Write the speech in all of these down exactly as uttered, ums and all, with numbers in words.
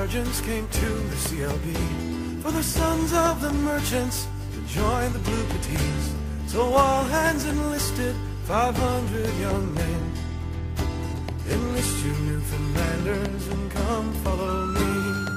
sergeants came to the C L B for the sons of the merchants to join the Blue Petits. So all hands enlisted, five hundred young men. Enlist you Newfoundlanders and come follow me.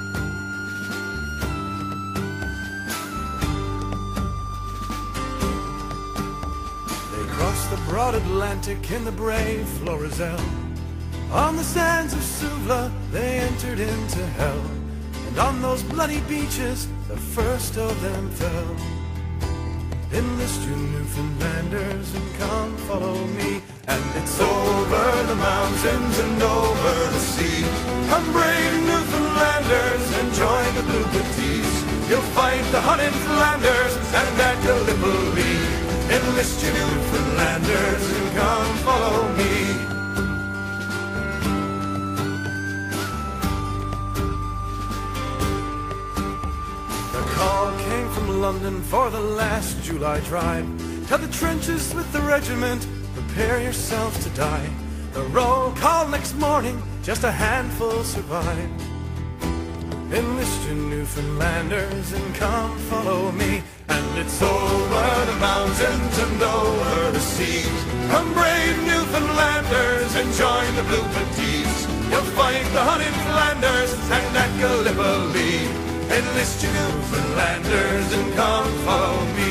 They crossed the broad Atlantic in the brave Florizel. On the sands of Suvla they entered into hell, and on those bloody beaches the first of them fell. Enlist you Newfoundlanders and come follow me. And it's over the mountains and over the sea. Come brave Newfoundlanders and join the Blue Petits. You'll fight the Hun in Flanders and at Gallipoli. Enlist you Newfoundlanders and come follow me. Came from London for the last July drive. Tell the trenches with the regiment, prepare yourselves to die. The roll call next morning, just a handful survive. Enlist you Newfoundlanders and come follow me. And it's over the mountains and over the seas. Come brave Newfoundlanders and join the Blue Petits. You'll fight the Hun in Flanders and at Gallipoli. Enlist you Newfoundlanders and come follow me.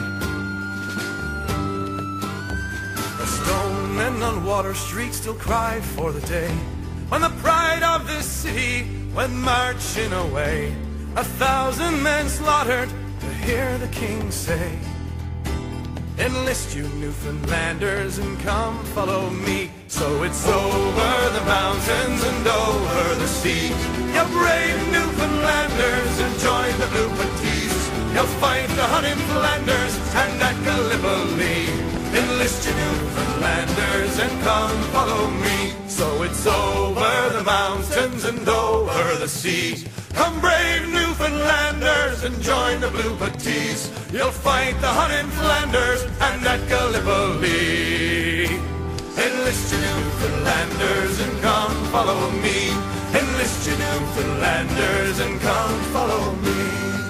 The stone men on Water Street still cry for the day when the pride of this city went marching away. A thousand men slaughtered to hear the king say, enlist you Newfoundlanders and come follow me. So it's over the mountains and over the seas. You brave Newfoundlanders and join the Blue Petits. You'll fight the Hun in Flanders and at Gallipoli. Enlist you Newfoundlanders and come follow me. So it's over the mountains and over the seas. Come brave Newfoundlanders and join the Blue Petits. You'll fight the Hun in Flanders and at Gallipoli. Enlist you Newfoundlanders and come follow me. Enlist you Newfoundlanders and come follow me.